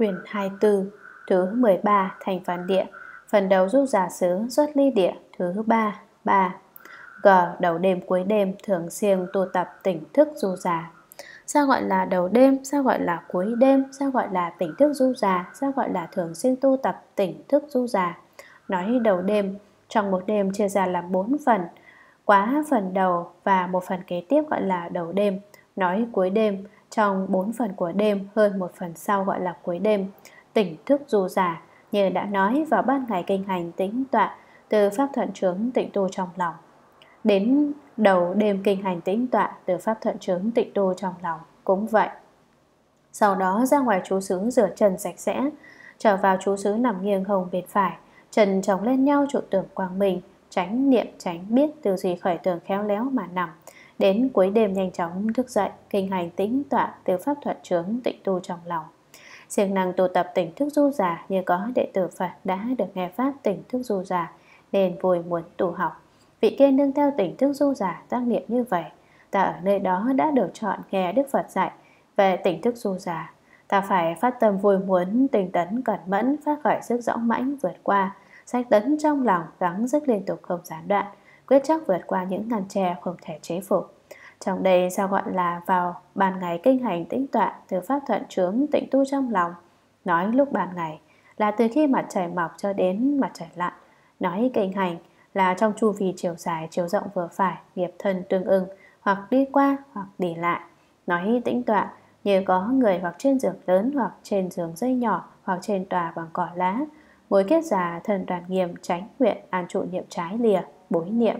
Quyển 24, thứ 13, thành phần địa. Phần đầu giúp giả xứ xuất ly địa. Thứ 3, 3. G. Đầu đêm cuối đêm thường siêng tu tập tỉnh thức du già. Sao gọi là đầu đêm? Sao gọi là cuối đêm? Sao gọi là tỉnh thức du già? Sao gọi là thường siêng tu tập tỉnh thức du già? Nói đầu đêm, trong một đêm chia ra làm 4 phần, quá phần đầu và một phần kế tiếp gọi là đầu đêm. Nói cuối đêm, trong 4 phần của đêm hơn một phần sau gọi là cuối đêm. Tỉnh thức du già, như đã nói vào ban ngày kinh hành tĩnh tọa, từ pháp thuận trướng tịnh tu trong lòng. Đến đầu đêm kinh hành tĩnh tọa, từ pháp thuận trướng tịnh tu trong lòng cũng vậy. Sau đó ra ngoài trú xứ rửa chân sạch sẽ, trở vào trú xứ nằm nghiêng hông bên phải, chân chồng lên nhau trụ tưởng quang minh, tránh niệm tránh biết, tư duy khởi tưởng khéo léo mà nằm. Đến cuối đêm nhanh chóng thức dậy, kinh hành tĩnh tọa, từ pháp thuận trướng tịnh tu trong lòng. Siêng năng tu tập tỉnh thức du già, như có đệ tử Phật đã được nghe pháp tỉnh thức du già nên vui muốn tu học. Vị kia nương theo tỉnh thức du già tác niệm như vậy, ta ở nơi đó đã được chọn nghe Đức Phật dạy về tỉnh thức du già. Ta phải phát tâm vui muốn, tinh tấn cẩn mẫn, phát khởi sức dõng mãnh vượt qua, sách tấn trong lòng, gắng sức liên tục không gián đoạn, quyết chắc vượt qua những ngăn tre không thể chế phục. Trong đây sao gọi là vào ban ngày kinh hành tĩnh tọa, từ pháp thuận trướng tịnh tu trong lòng. Nói lúc ban ngày là từ khi mặt trời mọc cho đến mặt trời lặn. Nói kinh hành là trong chu vi chiều dài chiều rộng vừa phải, nghiệp thân tương ưng, hoặc đi qua hoặc đi lại. Nói tĩnh tọa như có người hoặc trên giường lớn, hoặc trên giường dây nhỏ, hoặc trên tòa bằng cỏ lá, ngồi kết già thân đoàn nghiêm, tránh nguyện an trụ niệm trái lìa, bối niệm.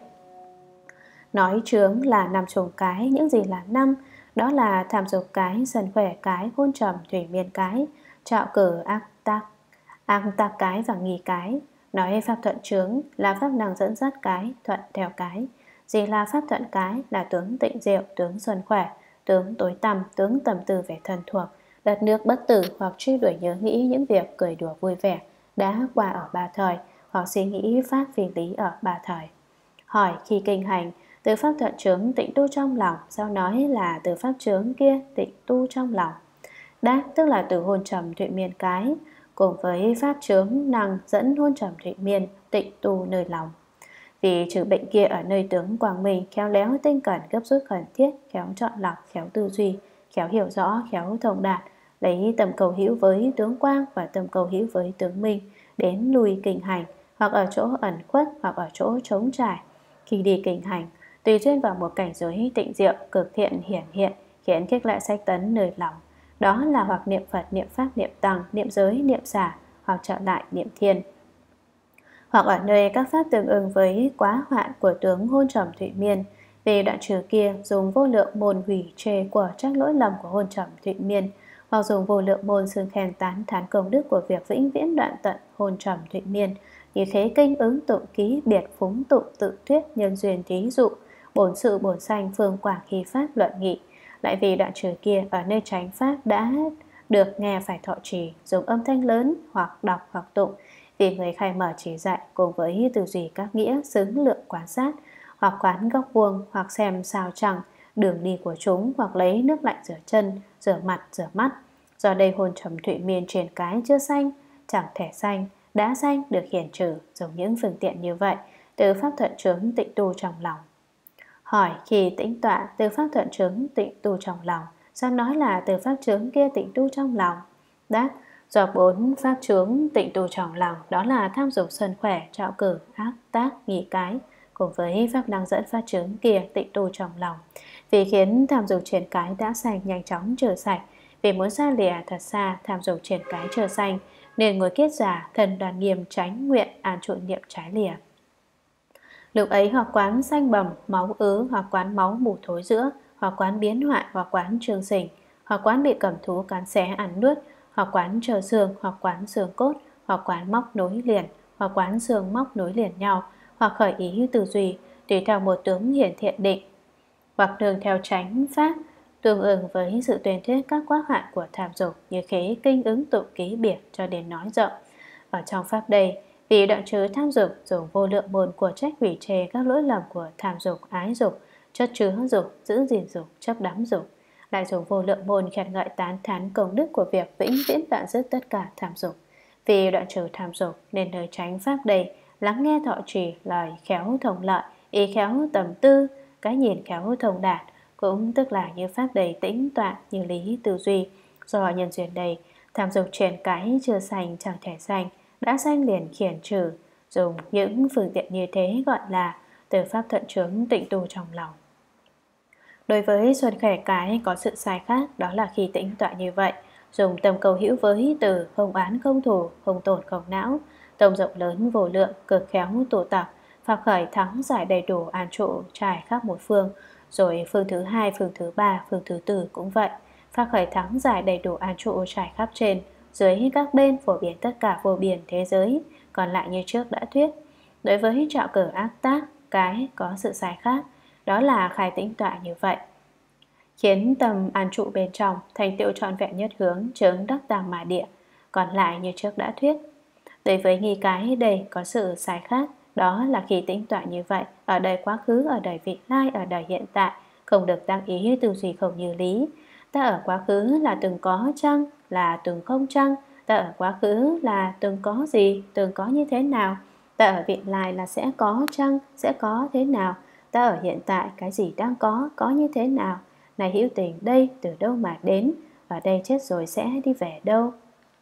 Nói chướng là 5 chủng cái. Những gì là 5? Đó là tham dục cái, sân khỏe cái, hôn trầm, thủy miên cái, trạo cử, ác tác cái và nghi cái. Nói pháp thuận chướng là pháp năng dẫn dắt cái, thuận theo cái. Gì là pháp thuận cái? Là tướng tịnh diệu, tướng xuân khỏe, tướng tối tăm, tướng tầm tư về thân thuộc, đất nước bất tử, hoặc truy đuổi nhớ nghĩ những việc cười đùa vui vẻ đã qua ở ba thời, hoặc suy nghĩ pháp phi lý ở ba thời. Hỏi khi kinh hành từ pháp thuận chướng tịnh tu trong lòng, sao nói là từ pháp chướng kia tịnh tu trong lòng? Đáp tức là từ hôn trầm thụy miên cái, cùng với pháp chướng năng dẫn hôn trầm thụy miên tịnh tu nơi lòng. Vì trừ bệnh kia ở nơi tướng quang minh, khéo léo tinh cẩn gấp rút khẩn thiết, khéo chọn lọc, khéo tư duy, khéo hiểu rõ, khéo thông đạt, lấy tầm cầu hữu với tướng quang và tầm cầu hữu với tướng minh, đến lui kinh hành, hoặc ở chỗ ẩn khuất, hoặc ở chỗ trống trải. Khi đi kinh hành, tùy duyên vào một cảnh giới tịnh diệu, cực thiện hiển hiện, khiến khích lệ sách tấn nơi lòng. Đó là hoặc niệm Phật, niệm Pháp, niệm Tăng, niệm giới, niệm xả, hoặc trở lại niệm thiên. Hoặc ở nơi các pháp tương ưng với quá hoạn của tướng hôn trầm thụy miên. Về đoạn trừ kia, dùng vô lượng môn hủy chê của trách lỗi lầm của hôn trầm thụy miên, hoặc dùng vô lượng môn xưng khen tán thán công đức của việc vĩnh viễn đoạn tận hôn trầm thụy miên, như khế kinh ứng tụng ký biệt phúng tụng tự thuyết nhân duyên thí dụ, bổn sự bổn sanh phương quảng khi pháp luận nghị. Lại vì đoạn trừ kia ở nơi chánh pháp đã được nghe phải thọ trì, dùng âm thanh lớn hoặc đọc hoặc tụng, vì người khai mở chỉ dạy cùng với tư duy các nghĩa xứng lượng quan sát, hoặc quán góc vuông, hoặc xem sao chẳng đường đi của chúng, hoặc lấy nước lạnh rửa chân, rửa mặt, rửa mắt. Do đây hôn trầm thụy miên truyền cái chưa sanh, chẳng thể sanh, đã sanh được hiển trừ, dùng những phương tiện như vậy từ pháp thuận chướng tịnh tu trong lòng. Hỏi khi tĩnh tọa từ pháp thuận chướng tịnh tu trong lòng, sao nói là từ pháp chướng kia tịnh tu trong lòng? Đáp do 4 pháp chướng tịnh tu trong lòng, đó là tham dục sân khỏe, trạo cử, ác tác, nghi cái, cùng với pháp năng dẫn pháp chướng kia tịnh tu trong lòng. Vì khiến tham dục truyền cái đã sanh nhanh chóng trừ sạch, vì muốn xa lìa thật xa tham dục truyền cái trừ sanh, nên ngồi kết giả thần đoàn nghiêm tránh nguyện an trụ niệm trái lìa. Lúc ấy hoặc quán xanh bầm, máu ứ, hoặc quán máu mù thối giữa, hoặc quán biến hoại, hoặc quán trương sình, hoặc quán bị cẩm thú cắn xé ăn nuốt, hoặc quán trơ xương, hoặc quán xương cốt, hoặc quán móc nối liền, hoặc quán xương móc nối liền nhau, hoặc khởi ý tư duy, tùy theo một tướng hiển thiện định, hoặc đường theo chánh pháp, tương ứng với sự tuyên thuyết các quá hoạn của tham dục, như khế kinh ứng tụng ký biệt cho đến nói rộng. Ở trong pháp đây, vì đoạn trừ tham dục, dùng vô lượng môn của trách hủy chê các lỗi lầm của tham dục, ái dục, chất chứa dục, giữ gìn dục, chấp đắm dục. lại dùng vô lượng môn khen ngợi tán thán công đức của việc vĩnh viễn đoạn dứt tất cả tham dục. Vì đoạn trừ tham dục nên nơi chánh pháp đây, lắng nghe thọ trì lời khéo thông lợi, ý khéo tầm tư, cái nhìn khéo thông đạt, cũng tức là như pháp đầy tĩnh tọa, như lý tư duy. Do nhân duyên đây, tham dục truyền cái chưa sanh chẳng thể sanh, đã sanh liền khiển trừ. Dùng những phương tiện như thế gọi là từ pháp thuận chướng tịnh tu trong lòng. Đối với xuân khỏe cái có sự sai khác, đó là khi tĩnh tọa như vậy, dùng tâm cầu hữu với từ không oán không thù, không tổn không não, tâm rộng lớn vô lượng, cực khéo tụ tập, pháp khởi thắng giải đầy đủ an trụ trải khắp một phương. Rồi phương thứ hai, phương thứ ba, phương thứ tư cũng vậy, pháp khởi thắng giải đầy đủ an trụ trải khắp trên, dưới các bên, phổ biến tất cả vô biên thế giới. Còn lại như trước đã thuyết. Đối với trạo cử ác tác cái có sự sai khác, đó là khai tĩnh tọa như vậy, khiến tâm an trụ bên trong, thành tựu trọn vẹn nhất hướng, chướng đắc tam mà địa. Còn lại như trước đã thuyết. Đối với nghi cái đây có sự sai khác, đó là khi tĩnh tọa như vậy, ở đời quá khứ, ở đời vị lai, ở đời hiện tại, không được tăng ý tư duy không như lý. Ta ở quá khứ là từng có chăng, là từng không chăng? Ta ở quá khứ là từng có gì, từng có như thế nào? Ta ở vị lai là sẽ có chăng, sẽ có thế nào? Ta ở hiện tại cái gì đang có như thế nào? Này hữu tình, đây từ đâu mà đến? Ở đây chết rồi sẽ đi về đâu?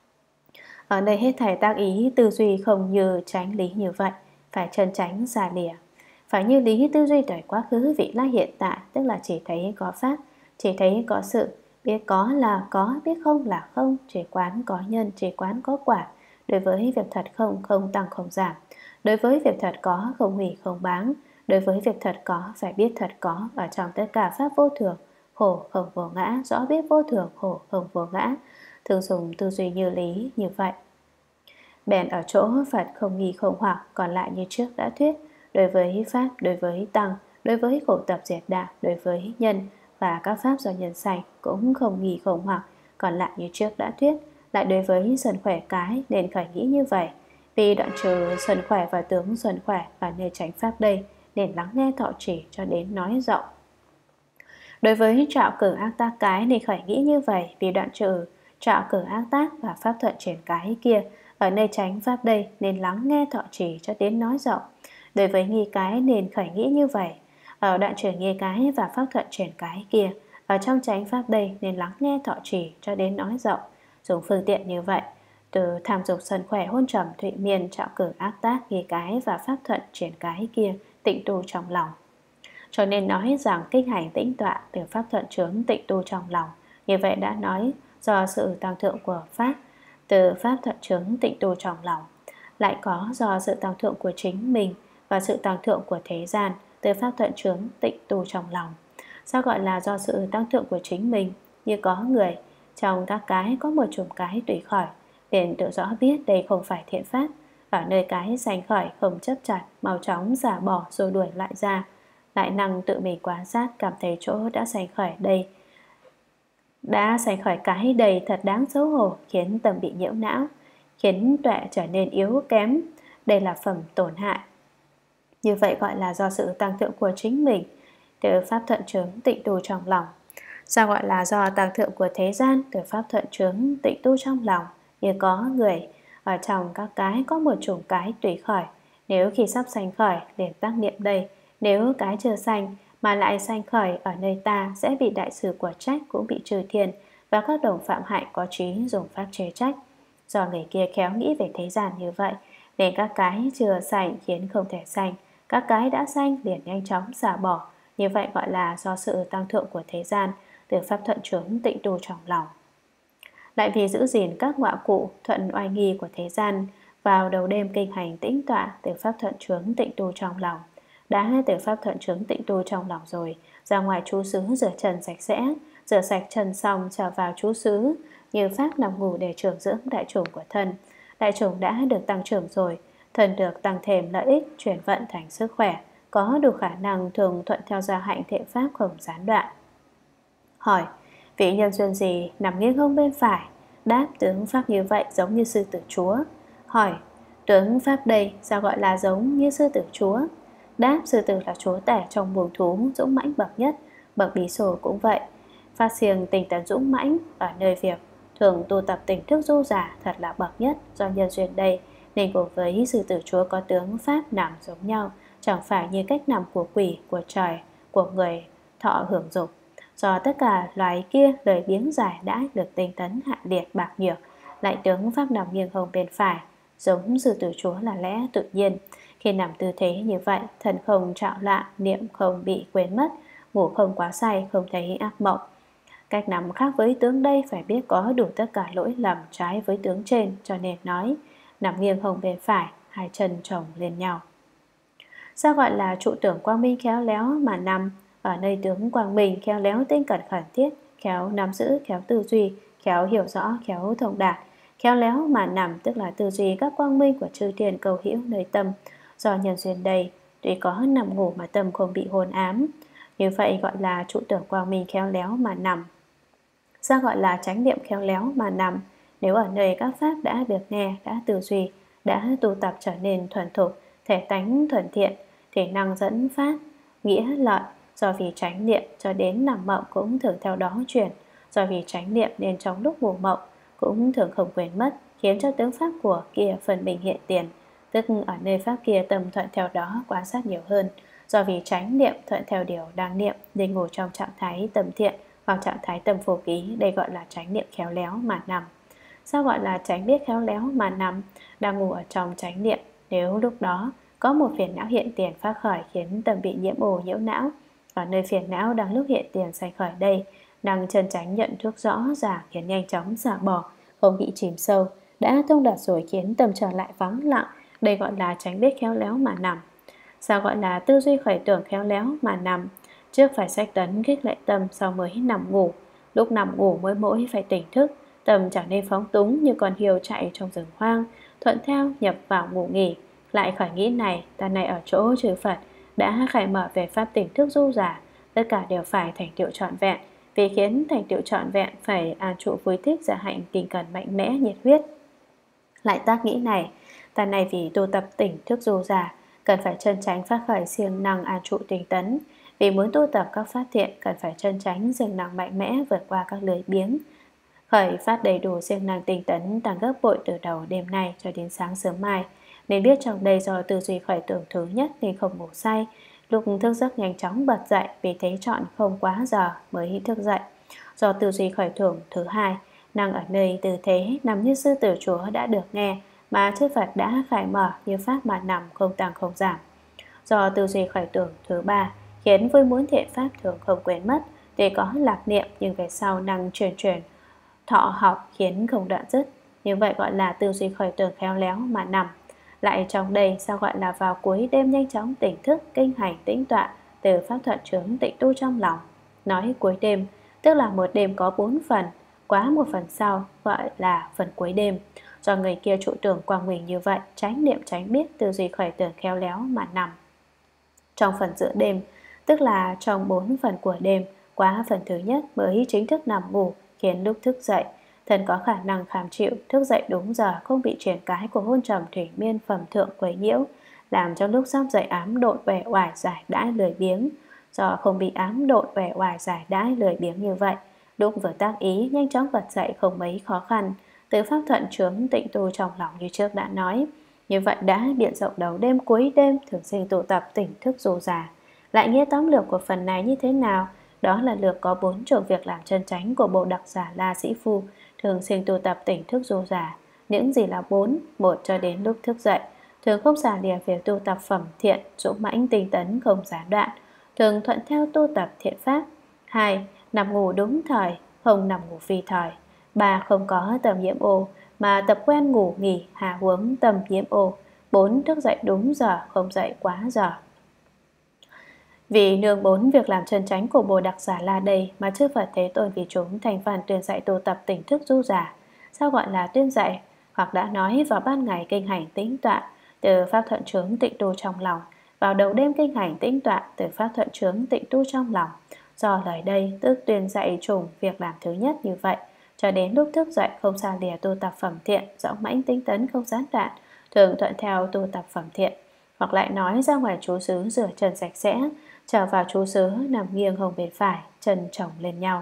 Ở đây hết thảy tác ý tư duy không như tránh lý như vậy, phải chân tránh xa lìa. Phải như lý tư duy đời quá khứ vị lai hiện tại, tức là chỉ thấy có pháp, chỉ thấy có sự, biết có là có, biết không là không, chỉ quán có nhân, chỉ quán có quả. Đối với việc thật không, không tăng không giảm. Đối với việc thật có, không hủy không báng. Đối với việc thật có, phải biết thật có ở trong tất cả pháp vô thường, khổ không vô ngã, rõ biết vô thường, khổ không vô ngã. Thường dùng tư duy như lý như vậy. Bèn ở chỗ Phật không nghi không hoặc, còn lại như trước đã thuyết. Đối với pháp, đối với tăng, đối với khổ tập diệt đạo, đối với nhân và các pháp do nhân sanh cũng không nghi không hoặc, còn lại như trước đã thuyết. Lại đối với xuân khỏe cái nên khởi nghĩ như vậy. Vì đoạn trừ xuân khỏe và tướng xuân khỏe ở nơi chánh pháp đây, nên lắng nghe thọ trì cho đến nói rộng. Đối với trạo cử ác tác cái nên khởi nghĩ như vậy. Vì đoạn trừ trạo cử ác tác và pháp thuận triển cái kia ở nơi chánh pháp đây, nên lắng nghe thọ trì cho đến nói rộng. Đối với nghi cái nên khởi nghĩ như vậy. Ở đoạn trừ nghi cái và pháp thuận triển cái kia ở trong chánh pháp đây, nên lắng nghe thọ trì cho đến nói rộng. Dùng phương tiện như vậy, từ tham dục sân khỏe hôn trầm thụy miên trạo cử ác tác nghi cái và pháp thuận triển cái kia tịnh tu trong lòng. Cho nên nói rằng kinh hành tĩnh tọa từ pháp thuận chướng tịnh tu trong lòng. Như vậy đã nói do sự tăng thượng của pháp từ pháp thuận chướng tịnh tu trong lòng, lại có do sự tăng thượng của chính mình và sự tăng thượng của thế gian từ pháp thuận chướng tịnh tu trong lòng. Sao gọi là do sự tăng thượng của chính mình? Như có người trong các cái có một chùm cái tùy khỏi, liền tự rõ biết đây không phải thiện pháp. Ở nơi cái sanh khởi không chấp chặt, mau chóng xả bỏ rồi đuổi lại ra, lại năng tự mình quan sát, cảm thấy chỗ đã sanh khởi đây, đã sanh khởi cái đầy thật đáng xấu hổ, khiến tâm bị nhiễu não, khiến tuệ trở nên yếu kém. Đây là phẩm tổn hại. Như vậy gọi là do sự tăng thượng của chính mình từ pháp thuận chướng tịnh tu trong lòng. Sao gọi là do tăng thượng của thế gian từ pháp thuận chướng tịnh tu trong lòng? Như có người ở trong các cái có một chủng cái tùy khởi, nếu khi sắp sanh khởi liền tác niệm đây, nếu cái chưa sanh mà lại sanh khởi ở nơi ta, sẽ bị đại sự của trách, cũng bị trừ thiên và các đồng phạm hại có trí dùng pháp chế trách. Do người kia khéo nghĩ về thế gian như vậy, nên các cái chưa sanh khiến không thể sanh, các cái đã sanh liền nhanh chóng xả bỏ. Như vậy gọi là do sự tăng thượng của thế gian từ pháp thuận chướng tịnh tu trong lòng. Lại vì giữ gìn các ngọa cụ thuận oai nghi của thế gian, vào đầu đêm kinh hành tĩnh tọa từ pháp thuận chướng tịnh tu trong lòng. Đã từ pháp thuận chướng tịnh tu trong lòng rồi, ra ngoài trú xứ rửa trần sạch sẽ, rửa sạch trần xong trở vào trú xứ, như pháp nằm ngủ để trưởng dưỡng đại chủng của thân. Đại chủng đã được tăng trưởng rồi, thân được tăng thêm lợi ích, chuyển vận thành sức khỏe, có đủ khả năng thường thuận theo gia hạnh thiện pháp không gián đoạn. Hỏi, vị nhân duyên gì nằm nghiêng hông bên phải? Đáp, tướng pháp như vậy giống như sư tử chúa. Hỏi, tướng pháp đây sao gọi là giống như sư tử chúa? Đáp, sư tử là chúa tể trong buồng thú, dũng mãnh bậc nhất, bậc bí sổ cũng vậy. Phát siêng tinh tấn dũng mãnh ở nơi việc thường tu tập tỉnh thức du giả thật là bậc nhất. Do nhân duyên đây nên cùng với sư tử chúa có tướng pháp nằm giống nhau, chẳng phải như cách nằm của quỷ, của trời, của người thọ hưởng dục. Do tất cả loài kia lời biếng giải đãi được tinh tấn hạ liệt bạc nhược, lại tướng pháp nằm nghiêng hông bên phải giống sư tử chúa là lẽ tự nhiên. Khi nằm tư thế như vậy, thần không trạo loạn, niệm không bị quên mất, ngủ không quá say, không thấy ác mộng. Cách nằm khác với tướng đây phải biết có đủ tất cả lỗi lầm trái với tướng trên, cho nên nói nằm nghiêng hông bên phải, hai chân chồng lên nhau. Sao gọi là trụ tưởng quang minh khéo léo mà nằm? Ở nơi tướng quang minh khéo léo tinh cẩn khẩn thiết, khéo nắm giữ, khéo tư duy, khéo hiểu rõ, khéo thông đạt. Khéo léo mà nằm tức là tư duy các quang minh của chư thiên cầu hữu nơi tâm. Do nhân duyên đây, tuy có nằm ngủ mà tâm không bị hồn ám. Như vậy gọi là trụ tưởng quang minh khéo léo mà nằm. Sao gọi là chánh niệm khéo léo mà nằm? Nếu ở nơi các pháp đã được nghe, đã tư duy, đã tu tập trở nên thuần thục, thể tánh thuần thiện, thể năng dẫn phát, nghĩa lợi, do vì chánh niệm cho đến nằm mộng cũng thường theo đó chuyển. Do vì chánh niệm nên trong lúc ngủ mộng cũng thường không quên mất, khiến cho tướng pháp của kia phần mình hiện tiền, tức ở nơi pháp kia tâm thuận theo đó quan sát nhiều hơn. Do vì chánh niệm thuận theo điều đang niệm nên ngủ trong trạng thái tâm thiện hoặc trạng thái tâm phổ ký, đây gọi là chánh niệm khéo léo mà nằm. Sao gọi là chánh biết khéo léo mà nằm? Đang ngủ ở trong chánh niệm, nếu lúc đó có một phiền não hiện tiền phát khởi khiến tâm bị nhiễm ồ nhiễu não, ở nơi phiền não đang lúc hiện tiền sanh khởi đây, đang chân chánh nhận thức rõ ràng khiến nhanh chóng xả bỏ, không bị chìm sâu, đã thông đạt rồi khiến tâm trở lại vắng lặng, đây gọi là chánh biết khéo léo mà nằm. Sao gọi là tư duy khởi tưởng khéo léo mà nằm? Trước phải sách tấn khích lệ tâm, sau mới nằm ngủ. Lúc nằm ngủ mới mỗi phải tỉnh thức, tâm chẳng nên phóng túng như con hiêu chạy trong rừng hoang, thuận theo nhập vào ngủ nghỉ. Lại khỏi nghĩ này, ta này ở chỗ trừ Phật đã khai mở về pháp tỉnh thức du giả, tất cả đều phải thành tựu trọn vẹn. Vì khiến thành tựu trọn vẹn phải an trụ vui thích dạ hạnh kinh cần mạnh mẽ nhiệt huyết. Lại tác nghĩ này, ta này vì tu tập tỉnh thức du giả cần phải chân chánh phát khởi siêng năng an trụ tinh tấn. Vì muốn tu tập các pháp thiện cần phải chân chánh siêng năng mạnh mẽ vượt qua các lười biếng, khởi phát đầy đủ siêng năng tinh tấn tăng gấp bội từ đầu đêm nay cho đến sáng sớm mai. Nên biết trong đây do tư duy khởi tưởng thứ nhất nên không ngủ say, lúc thức giấc nhanh chóng bật dậy, vì thế chọn không quá giờ mới thức dậy. Do tư duy khởi tưởng thứ hai, năng ở nơi tư thế nằm như sư tử chúa đã được nghe mà chư Phật đã khai mở như pháp mà nằm không tăng không giảm. Do tư duy khởi tưởng thứ ba, khiến vui muốn thiện pháp thường không quên mất, để có lạc niệm nhưng về sau năng truyền thọ học khiến không đoạn dứt. Như vậy gọi là tư duy khởi tưởng khéo léo mà nằm. Lại trong đây sao gọi là vào cuối đêm nhanh chóng tỉnh thức, kinh hành tĩnh tọa, từ pháp thuận chướng tịnh tu trong lòng. Nói cuối đêm, tức là một đêm có 4 phần, quá một phần sau gọi là phần cuối đêm. Do người kia trụ tưởng quang minh như vậy, chánh niệm chánh biết tư duy khởi tưởng khéo léo mà nằm. Trong phần giữa đêm, tức là trong 4 phần của đêm, quá phần thứ nhất mới chính thức nằm ngủ, khiến lúc thức dậy, thần có khả năng kham chịu, thức dậy đúng giờ, không bị truyền cái của hôn trầm thủy miên phẩm thượng quấy nhiễu, làm cho lúc sắp dậy ám độn uể oải giải đãi lười biếng. Do không bị ám độn uể oải giải đãi lười biếng như vậy, lúc vừa tác ý nhanh chóng bật dậy không mấy khó khăn, từ pháp thuận chướng tịnh tu trong lòng như trước đã nói. Như vậy đã biện rộng đầu đêm cuối đêm thường sinh tụ tập tỉnh thức dù già. Lại nghĩa tóm lược của phần này như thế nào? Đó là lược có 4 trường việc làm chân chánh của Bồ Đặc Giả La Sĩ Phu thường sinh tu tập tỉnh thức du giả. Những gì là 4? 1 cho đến lúc thức dậy, thường không xả lìa việc tu tập phẩm thiện, dũng mãnh tinh tấn không gián đoạn, thường thuận theo tu tập thiện pháp. 2. Nằm ngủ đúng thời, không nằm ngủ phi thời. 3. Không có tầm nhiễm ô, mà tập quen ngủ nghỉ hạ huống tầm nhiễm ô. 4. Thức dậy đúng giờ, không dậy quá giờ. Vì nương 4 việc làm chân chánh của Bồ Đặc Giả La đây mà chư Phật Thế Tôn vì chúng thành phần tuyên dạy tu tập tỉnh thức du giả. Sao gọi là tuyên dạy? Hoặc đã nói vào ban ngày kinh hành tĩnh tọa, từ pháp thuận chướng tịnh tu trong lòng, vào đầu đêm kinh hành tĩnh tọa, từ pháp thuận chướng tịnh tu trong lòng. Do lời đây tức tuyên dạy trùng việc làm thứ nhất như vậy, cho đến lúc thức dậy không xa lìa tu tập phẩm thiện, dõng mãnh tinh tấn không gián đoạn, thường thuận theo tu tập phẩm thiện. Hoặc lại nói ra ngoài trú xứ rửa chân sạch sẽ, trở vào trú xứ nằm nghiêng hông bên phải, chân chồng lên nhau.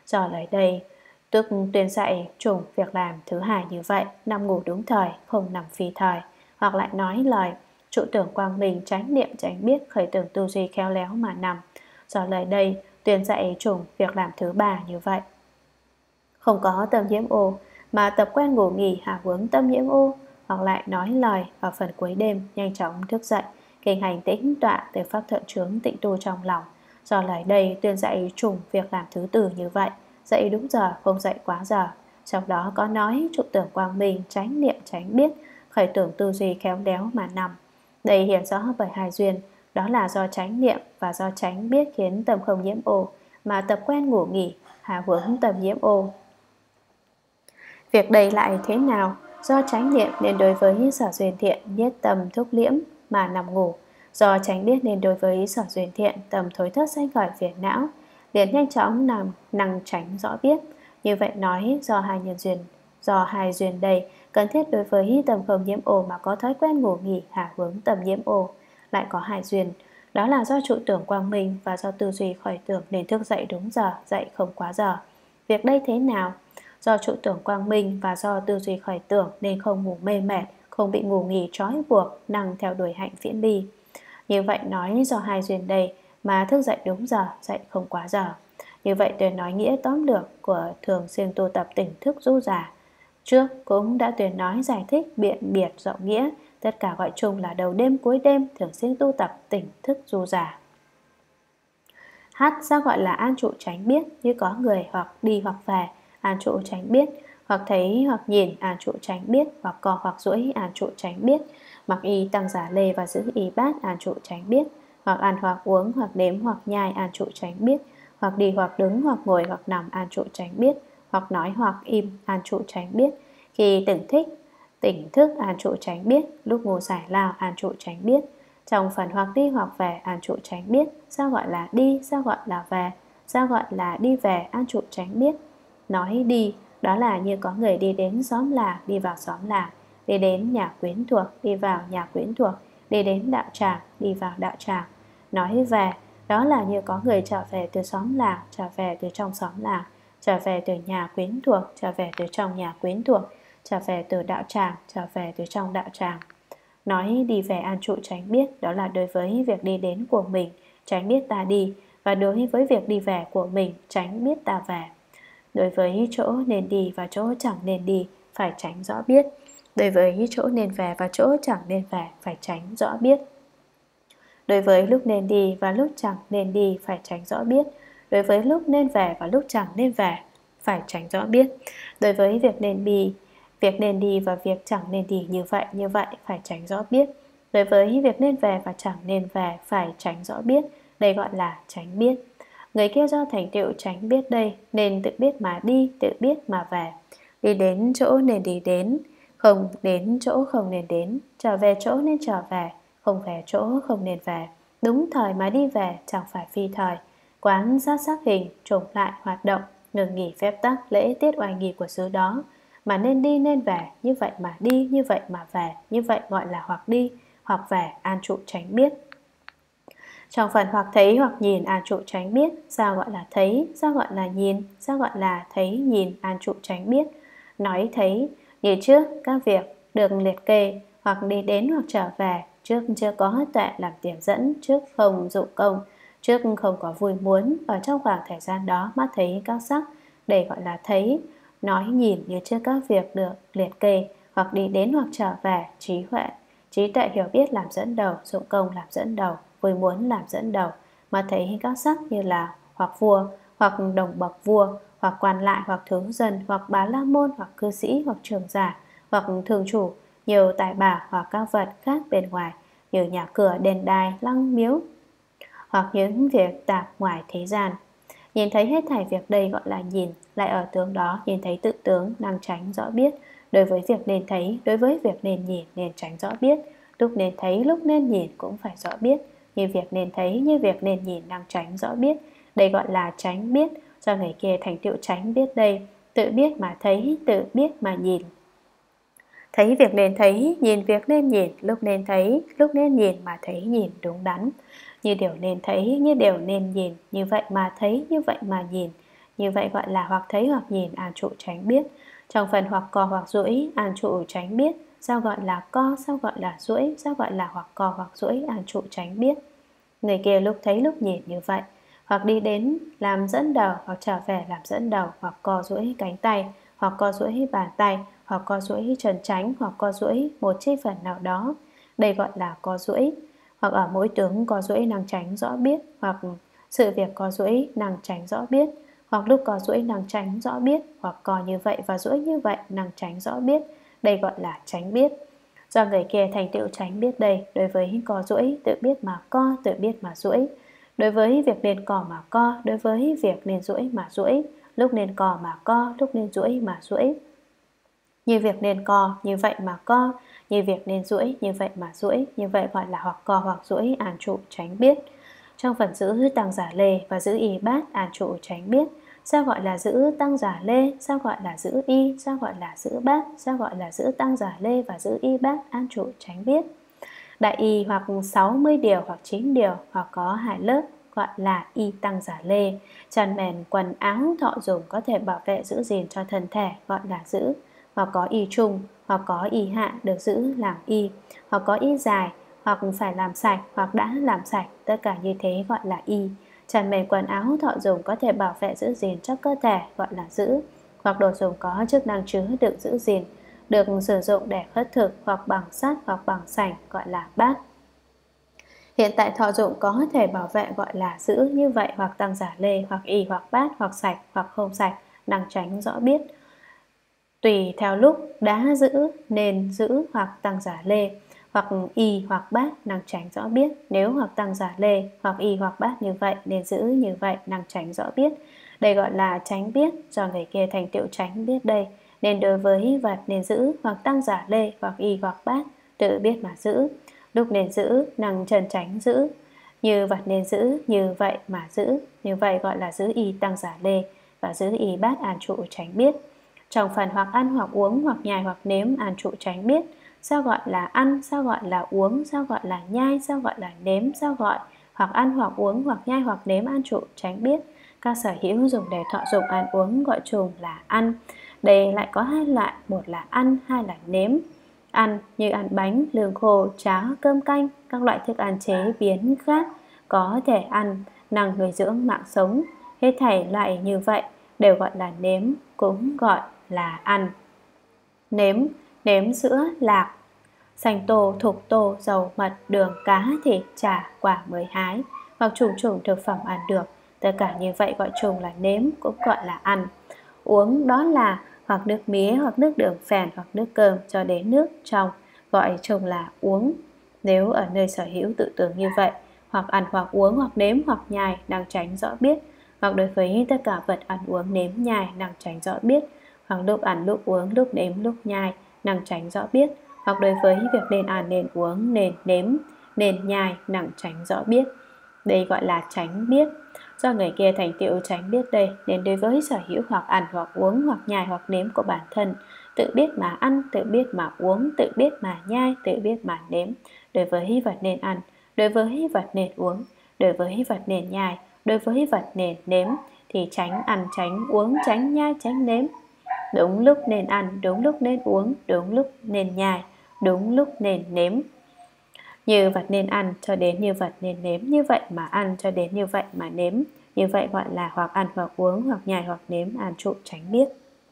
Do lời đây tức tuyên dạy chủng việc làm thứ hai như vậy, nằm ngủ đúng thời, không nằm phi thời. Hoặc lại nói lời trụ tưởng quang minh, chánh niệm chánh biết, khởi tưởng tư duy khéo léo mà nằm. Do lời đây tuyên dạy chủng việc làm thứ ba như vậy. Không có tâm nhiễm ô mà tập quen ngủ nghỉ hạ hướng tâm nhiễm ô. Hoặc lại nói lời vào phần cuối đêm nhanh chóng thức dậy, kinh hành tĩnh tọa từ pháp thượng trướng tịnh tu trong lòng. Do lời đây tuyên dạy chủng việc làm thứ tư như vậy, dậy đúng giờ, không dậy quá giờ. Trong đó có nói trụ tưởng quang minh, chánh niệm chánh biết, khởi tưởng tư duy khéo léo mà nằm. Đây hiện rõ bởi hai duyên, đó là do chánh niệm và do chánh biết khiến tâm không nhiễm ô, mà tập quen ngủ nghỉ hạ hướng tâm nhiễm ô. Việc đây lại thế nào? Do chánh niệm nên đối với sở duyên thiện nhất tâm thúc liễm mà nằm ngủ. Do chánh biết nên đối với sở duyên thiện tâm thối thất sanh khởi phiền não, liền nhanh chóng năng tránh rõ biết. Như vậy nói do hai duyên đây cần thiết đối với tâm không nhiễm ô mà có thói quen ngủ nghỉ hạ hướng tâm nhiễm ô. Lại có hai duyên, đó là do trụ tưởng quang minh và do tư duy khởi tưởng nên thức dậy đúng giờ, dậy không quá giờ. Việc đây thế nào? Do trụ tưởng quang minh và do tư duy khởi tưởng nên không ngủ mê mệt, không bị ngủ nghỉ trói buộc, năng theo đuổi hạnh viễn ly. Như vậy nói do hai duyên đây mà thức dậy đúng giờ, dậy không quá giờ. Như vậy Tuyền nói nghĩa tóm lược của thường xuyên tu tập tỉnh thức du giả. Trước cũng đã Tuyền nói giải thích biện biệt rộng nghĩa, tất cả gọi chung là đầu đêm cuối đêm thường xuyên tu tập tỉnh thức du giả. H sao gọi là an trụ chánh biết, như có người hoặc đi hoặc về, an trụ chánh biết, hoặc thấy hoặc nhìn, an trụ chánh biết, hoặc co hoặc duỗi, an trụ chánh biết, mặc y tăng giả lê và giữ y bát, an trụ chánh biết, hoặc ăn hoặc uống, hoặc đếm hoặc nhai, an trụ chánh biết, hoặc đi hoặc đứng, hoặc ngồi hoặc nằm, an trụ chánh biết, hoặc nói hoặc im, an trụ chánh biết. Khi tỉnh thức, an trụ chánh biết, lúc ngủ giải lao, an trụ chánh biết. Trong phần hoặc đi hoặc về, an trụ chánh biết. Sao gọi là đi, sao gọi là về, sao gọi là đi về, an trụ chánh biết. Nói đi, đó là như có người đi đến xóm làng, đi vào xóm làng, đi đến nhà quyến thuộc, đi vào nhà quyến thuộc, đi đến đạo tràng, đi vào đạo tràng. Nói về, đó là như có người trở về từ xóm làng, trở về từ trong xóm làng, trở về từ nhà quyến thuộc, trở về từ trong nhà quyến thuộc, trở về từ đạo tràng, trở về từ trong đạo tràng. Nói đi về an trụ chánh biết, đó là đối với việc đi đến của mình, chánh biết ta đi, và đối với việc đi về của mình, chánh biết ta về. Đối với chỗ nên đi và chỗ chẳng nên đi, phải tránh rõ biết. Đối với chỗ nên về và chỗ chẳng nên về, phải tránh rõ biết. Đối với lúc nên đi và lúc chẳng nên đi, phải tránh rõ biết. Đối với lúc nên về và lúc chẳng nên về, phải tránh rõ biết. Đối với việc nên đi và việc chẳng nên đi như vậy, phải tránh rõ biết. Đối với việc nên về và chẳng nên về, phải tránh rõ biết. Đây gọi là tránh biết. Người kia do thành tựu tránh biết đây, nên tự biết mà đi, tự biết mà về. Đi đến chỗ nên đi đến, không đến chỗ không nên đến, trở về chỗ nên trở về, không về chỗ không nên về. Đúng thời mà đi về, chẳng phải phi thời. Quán sát sắc hình, trùng lại hoạt động, ngừng nghỉ phép tắc, lễ tiết oai nghi của xứ đó. Mà nên đi nên về, như vậy mà đi, như vậy mà về, như vậy gọi là hoặc đi, hoặc về, an trụ tránh biết. Trong phần hoặc thấy hoặc nhìn, an trụ tránh biết. Sao gọi là thấy, sao gọi là nhìn, sao gọi là thấy nhìn, an trụ tránh biết. Nói thấy như trước các việc được liệt kê, hoặc đi đến hoặc trở về, trước chưa có tuệ làm điểm dẫn, trước không dụng công, trước không có vui muốn, ở trong khoảng thời gian đó mắt thấy các sắc, đây gọi là thấy. Nói nhìn như trước các việc được liệt kê, hoặc đi đến hoặc trở về, trí tuệ hiểu biết làm dẫn đầu, dụng công làm dẫn đầu, vui muốn làm dẫn đầu, mà thấy các sắc như là hoặc vua, hoặc đồng bậc vua, hoặc quan lại, hoặc thứ dân, hoặc bá la môn, hoặc cư sĩ, hoặc trưởng giả, hoặc thường chủ, nhiều tài bảo, hoặc các vật khác bên ngoài, như nhà cửa, đền đài, lăng miếu, hoặc những việc tạp ngoài thế gian. Nhìn thấy hết thảy việc đây gọi là nhìn, lại ở tướng đó nhìn thấy tự tướng, năng tránh rõ biết. Đối với việc nên thấy, đối với việc nên nhìn, nên tránh rõ biết. Lúc nên thấy, lúc nên nhìn cũng phải rõ biết. Như việc nên thấy, như việc nên nhìn, năng tránh rõ biết. Đây gọi là tránh biết. Do người kia thành tựu tránh biết đây, tự biết mà thấy, tự biết mà nhìn. Thấy việc nên thấy, nhìn việc nên nhìn, lúc nên thấy, lúc nên nhìn mà thấy nhìn đúng đắn. Như điều nên thấy, như điều nên nhìn, như vậy mà thấy, như vậy mà nhìn. như vậy gọi là hoặc thấy hoặc nhìn an trụ tránh biết. Trong phần hoặc co hoặc duỗi an trụ tránh biết, sao gọi là co, sao gọi là duỗi, sao gọi là hoặc co hoặc duỗi an trụ tránh biết. Người kia lúc thấy lúc nhìn như vậy, hoặc đi đến làm dẫn đầu, hoặc trở về làm dẫn đầu, hoặc co duỗi cánh tay, hoặc co duỗi bàn tay, hoặc co duỗi chân tránh, hoặc co duỗi một chi phần nào đó, đây gọi là co duỗi. Hoặc ở mỗi tướng co duỗi năng tránh rõ biết, hoặc sự việc co duỗi năng tránh rõ biết, hoặc lúc co duỗi năng tránh rõ biết, hoặc co như vậy và duỗi như vậy năng tránh rõ biết, đây gọi là tránh biết. Do người kia thành tựu tránh biết đây, đối với co duỗi tự biết mà co, tự biết mà duỗi, đối với việc nên co mà co, đối với việc nên duỗi mà duỗi, lúc nên co mà co, lúc nên duỗi mà duỗi. Như việc nên co, như vậy mà co, như việc nên duỗi, như vậy mà duỗi, như vậy gọi là hoặc co hoặc duỗi an trụ tránh biết. Trong phần giữ tăng giả lê và giữ y bát an trụ tránh biết, sao gọi là giữ tăng giả lê, sao gọi là giữ y, sao gọi là giữ bát, sao gọi là giữ tăng giả lê và giữ y bát an trụ tránh biết. Đại y hoặc 60 điều hoặc 9 điều hoặc có 2 lớp gọi là y tăng giả lê. Chăn mền, quần áo thọ dùng có thể bảo vệ giữ gìn cho thân thể gọi là giữ. Hoặc có y trung, hoặc có y hạ được giữ làm y, hoặc có y dài, hoặc phải làm sạch, hoặc đã làm sạch, tất cả như thế gọi là y. Chăn mền quần áo thọ dùng có thể bảo vệ giữ gìn cho cơ thể gọi là giữ. Hoặc đồ dùng có chức năng chứa được giữ gìn, được sử dụng để khất thực, hoặc bằng sắt hoặc bằng sành gọi là bát. Hiện tại thọ dụng có thể bảo vệ gọi là giữ, như vậy hoặc tăng giả lê, hoặc y, hoặc bát, hoặc sạch, hoặc không sạch, năng tránh rõ biết. Tùy theo lúc đã giữ nên giữ hoặc tăng giả lê, hoặc y hoặc bát năng tránh rõ biết. Nếu hoặc tăng giả lê, hoặc y hoặc bát như vậy nên giữ, như vậy năng tránh rõ biết. Đây gọi là tránh biết, do người kia thành tựu tránh biết đây, nên đối với vật nên giữ hoặc tăng giả lê, hoặc y hoặc bát tự biết mà giữ. Lúc nên giữ năng trần tránh giữ, như vật nên giữ như vậy mà giữ, như vậy gọi là giữ y tăng giả lê và giữ y bát an trụ tránh biết. Trong phần hoặc ăn hoặc uống hoặc nhai hoặc nếm an trụ tránh biết, sao gọi là ăn, sao gọi là uống, sao gọi là nhai, sao gọi là nếm, sao gọi hoặc ăn hoặc uống hoặc nhai hoặc nếm an trụ tránh biết. Các sở hữu dùng để thọ dụng ăn uống gọi chung là ăn. Đây lại có 2 loại, một là ăn, 2 là nếm. Ăn như ăn bánh, lương khô, cháo, cơm canh, các loại thức ăn chế biến khác có thể ăn, năng nuôi dưỡng mạng sống. Hết thảy loại như vậy đều gọi là nếm, cũng gọi là ăn. Nếm, nếm sữa, lạc, sành tô, thục tô, dầu, mật, đường, cá, thịt, chả, quả mới hái, hoặc chủng thực phẩm ăn được, tất cả như vậy gọi chung là nếm, cũng gọi là ăn. Uống đó là hoặc nước mía, hoặc nước đường phèn, hoặc nước cơm cho đến nước trong, gọi chung là uống. Nếu ở nơi sở hữu tự tưởng như vậy, hoặc ăn hoặc uống hoặc nếm hoặc nhai năng tránh rõ biết, hoặc đối với tất cả vật ăn uống nếm nhai năng tránh rõ biết, hoặc lúc ăn lúc uống lúc nếm lúc nhai năng tránh rõ biết, hoặc đối với việc nên ăn nên uống nên nếm nên nhai năng tránh rõ biết. Đây gọi là tránh biết. Do người kia thành tựu tránh biết đây, nên đối với sở hữu hoặc ăn hoặc uống hoặc nhai hoặc nếm của bản thân, tự biết mà ăn, tự biết mà uống, tự biết mà nhai, tự biết mà nếm, đối với vật nên ăn, đối với vật nên uống, đối với vật nên nhai, đối với vật nên nếm, thì tránh ăn, tránh uống, tránh nhai, tránh nếm. Đúng lúc nên ăn, đúng lúc nên uống, đúng lúc nên nhai, đúng lúc nên nếm. Như vật nên ăn cho đến như vật nên nếm, như vậy mà ăn cho đến như vậy mà nếm, như vậy gọi là hoặc ăn hoặc uống hoặc nhai hoặc nếm an trụ tránh biết.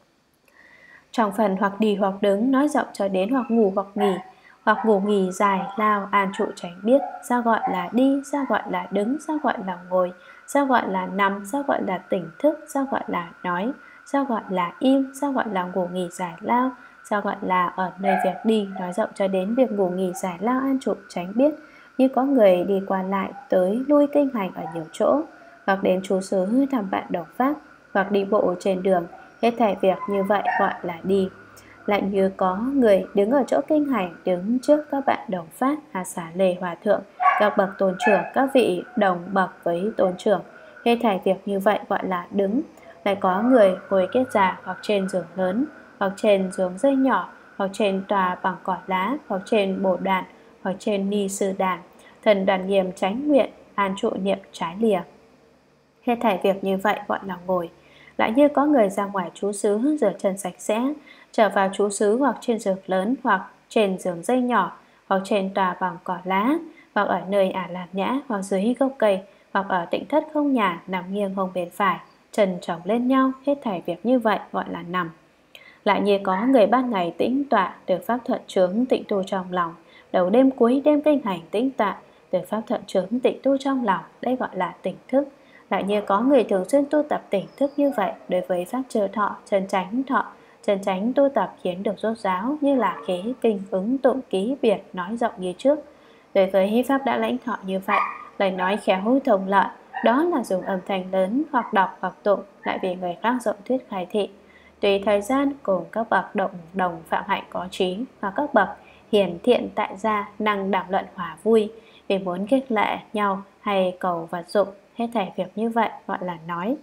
Trong phần hoặc đi hoặc đứng nói rộng cho đến hoặc ngủ hoặc nghỉ, hoặc ngủ nghỉ dài lao an trụ tránh biết, sao gọi là đi, sao gọi là đứng, sao gọi là ngồi, sao gọi là nằm, sao gọi là tỉnh thức, sao gọi là nói, sao gọi là im, sao gọi là ngủ nghỉ giải lao, sao gọi là ở nơi việc đi nói rộng cho đến việc ngủ nghỉ giải lao an trụ tránh biết, như có người đi qua lại tới lui kinh hành ở nhiều chỗ, hoặc đến trú xứ thăm bạn đồng pháp, hoặc đi bộ trên đường, hết thảy việc như vậy gọi là đi. Lại như có người đứng ở chỗ kinh hành, đứng trước các bạn đồng pháp, hạ xá lê hòa thượng, các bậc tôn trưởng, các vị đồng bậc với tôn trưởng, hết thảy việc như vậy gọi là đứng. Lại có người ngồi kết già, hoặc trên giường lớn, hoặc trên giường dây nhỏ, hoặc trên tòa bằng cỏ lá, hoặc trên bồ đàn, hoặc trên ni sư đàn, thần đoàn nghiêm chánh nguyện, an trụ niệm trái lìa. Hết thảy việc như vậy gọi là ngồi. Lại như có người ra ngoài trú xứ rửa chân sạch sẽ, trở vào trú xứ hoặc trên giường lớn, hoặc trên giường dây nhỏ, hoặc trên tòa bằng cỏ lá, hoặc ở nơi ả làm nhã, hoặc dưới gốc cây, hoặc ở tịnh thất không nhà, nằm nghiêng hông bên phải, chân chồng lên nhau, hết thảy việc như vậy gọi là nằm. Lại như có người ban ngày tĩnh tọa, được pháp thuận chướng tịnh tu trong lòng, đầu đêm cuối đêm kinh hành tĩnh tọa, được pháp thuận chướng tịnh tu trong lòng, đây gọi là tỉnh thức. Lại như có người thường xuyên tu tập tỉnh thức như vậy, đối với pháp chư thọ, chân chánh tu tập khiến được rốt ráo, như là kế kinh ứng tụng ký biệt nói rộng như trước. Đối với pháp đã lãnh thọ như vậy, lời nói khéo thông lợi, đó là dùng âm thanh lớn hoặc đọc hoặc tụng, lại vì người khác rộng thuyết khai thị. Tùy thời gian cùng các bậc đồng phạm hạnh có trí, hoặc các bậc hiền thiện tại gia năng đàm luận hòa vui, vì muốn khích lệ nhau hay cầu vật dụng, hết thảy việc như vậy gọi là nói.